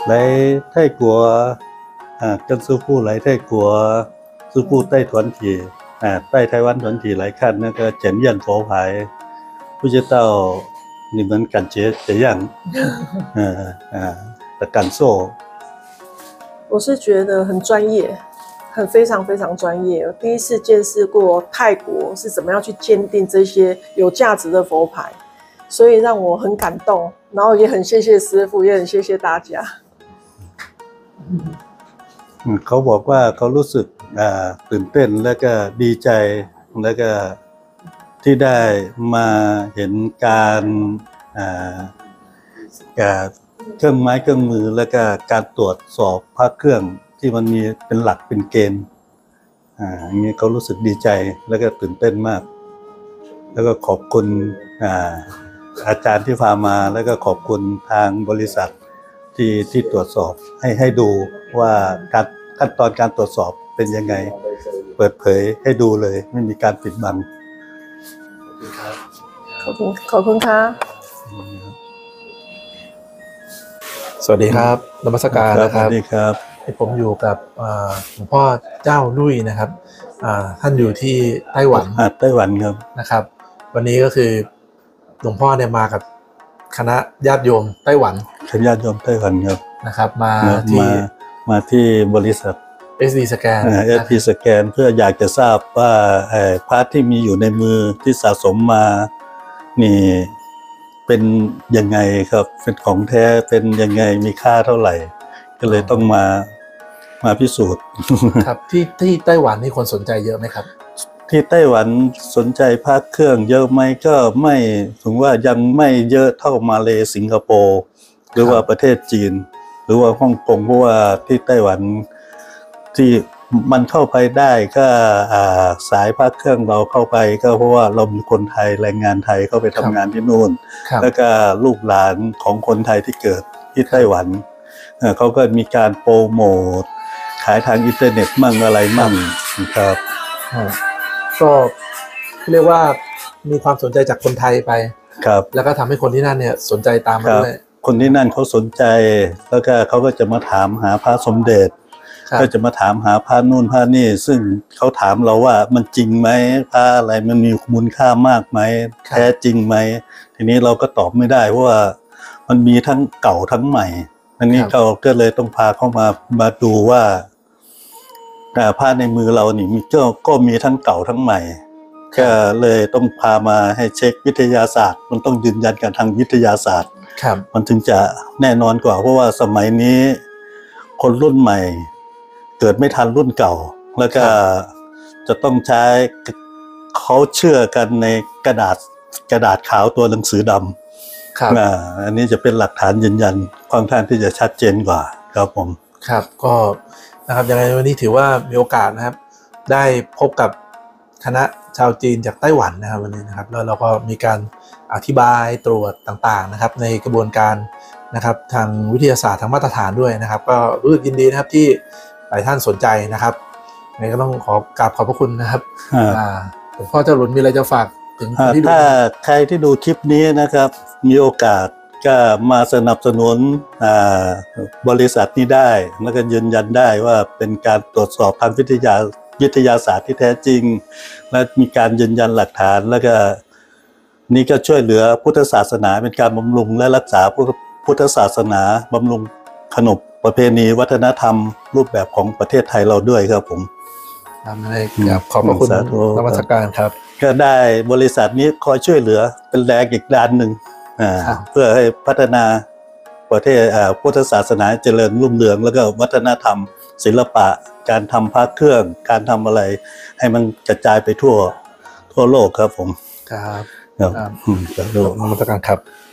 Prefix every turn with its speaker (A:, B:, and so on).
A: 来泰国跟师傅来泰国，师傅带团体带台湾团体来看那个检验佛牌，不知道你们感觉怎样？的感受？
B: 我是觉得很专业，非常非常专业。我第一次见识过泰国是怎么样去鉴定这些有价值的佛牌，所以让我很感动，然后也很谢谢师傅，也很谢谢大家。
A: เขาบอกว่าเขารู้สึกตื่นเต้นและก็ดีใจและก็ที่ได้มาเห็นการเครื่องไม้เครื่องมือและก็การตรวจสอบพระเครื่องที่มันมีเป็นหลักเป็นเกณฑ์อย่างนี้เขารู้สึกดีใจและก็ตื่นเต้นมากแล้วก็ขอบคุณอาจารย์ที่พามาแล้วก็ขอบคุณทางบริษัทที่ตรวจสอบให้ดูว่าขั้นตอนการตรวจสอบเป็นยังไงเปิดเผยให้ดูเลยไม่มีการปิดบัง
B: ขอบคุณค่ะ
C: สวัสดีครับนมัสการนะครับ
A: สวัสดีครับ
C: ผมอยู่กับหลวงพ่อเจ้าลุยนะครับท่านอยู่ที่ไต้หวัน
A: ครับ
C: นะครับวันนี้ก็คือหลวงพ่อเนี่ยมากับคณะญาติโยมไต้หวัน
A: ญาติโยมไต้หวันครับ
C: นะครับมา
A: ที่บริษัท
C: SD Scan
A: SD Scan เพื่ออยากจะทราบว่าพระที่มีอยู่ในมือที่สะสมมานี่เป็นยังไงครับเป็นของแท้เป็นยังไงมีค่าเท่าไหร่ก็เลยต้องมาพิสูจน์
C: ครับที่ไต้หวันนี่คนสนใจเยอะไหมครับ
A: ที่ไต้หวันสนใจพระเครื่องเยอะไหมก็ไม่ถึงว่ายังไม่เยอะเท่ามาเลสิงคโปร์หรือว่าประเทศจีนหรือว่าฮ่องกงเพราะว่าที่ไต้หวันที่มันเข้าไปได้ก็สายพระเครื่องเราเข้าไปก็เพราะว่าเรามีคนไทยแรงงานไทยเข้าไปทำงานที่นู่นแล้วก็ลูกหลานของคนไทยที่เกิดที่ไต้หวันเขาก็มีการโปรโมทขายทางอินเทอร์เน็ตมั่งอะไรมั่งครับ
C: ก็เรียกว่ามีความสนใจจากคนไทยไป
A: ครับ
C: แล้วก็ทำให้คนที่นั่นเนี่ยสนใจตามมาด้วย
A: คนที่นั่นเขาสนใจแล้วก็เขาก็จะมาถามหาพระสมเด็จก็จะมาถามหาพระนู่นพระนี่ซึ่งเขาถามเราว่ามันจริงไหมพระอะไรมันมีมูลค่ามากไหมแท้จริงไหมทีนี้เราก็ตอบไม่ได้เพราะว่ามันมีทั้งเก่าทั้งใหม่อันนี้เราก็เลยต้องพาเข้ามาดูว่าพระในมือเรานี่ก็มีทั้งเก่าทั้งใหม่ก็เลยต้องพามาให้เช็ควิทยาศาสตร์มันต้องยืนยันกันทางวิทยาศาสตร์มันถึงจะแน่นอนกว่าเพราะว่าสมัยนี้คนรุ่นใหม่เกิดไม่ทันรุ่นเก่าแล้วก็จะต้องใช้เขาเชื่อกันในกระดาษขาวตัวหนังสือดำอันนี้จะเป็นหลักฐานยืนยันค่อนข้างที่จะชัดเจนกว่าครับผม
C: ครับก็นะครับยังไงวันนี้ถือว่ามีโอกาสนะครับได้พบกับคณะชาวจีนจากไต้หวันนะครับวันนี้นะครับแล้วเราก็มีการอธิบายตรวจต่างๆนะครับในกระบวนการนะครับทางวิทยาศาสตร์ทางมาตรฐานด้วยนะครับก็รู้สึกยินดีนะครับที่หลายท่านสนใจนะครับงั้นก็ต้องขอกราบขอบพระคุณนะครับหลวงพ่อเจ้าหลุนมีอะไรจะฝากถึงคนที่ดู
A: ถ้าใครที่ดูคลิปนี้นะครับมีโอกาสก็มาสนับสนุนบริษัทนี้ได้แล้วก็ยืนยันได้ว่าเป็นการตรวจสอบทางวิทยาศาสตร์ที่แท้จริงและมีการยืนยันหลักฐานแล้วก็นี่ก็ช่วยเหลือพุทธศาสนาเป็นการบำรุงและรักษาพุทธศาสนาบำรุงขนบประเพณีวัฒนธรรมรูปแบบของประเทศไทยเราด้วยครับผม
C: ขอบพระคุณนมัสการครับ
A: ก็ได้บริษัทนี้คอยช่วยเหลือเป็นแรงอีกด้านหนึ่งเพื่อให้พัฒนาประเทศพุทธศาสนาเจริญรุ่งเรืองแล้วก็วัฒนธรรมศิลปะการทำพระเครื่องการทำอะไรให้มันกระจายไปทั่วโลกครับผม
C: ครับ
A: น
C: มัสการครับ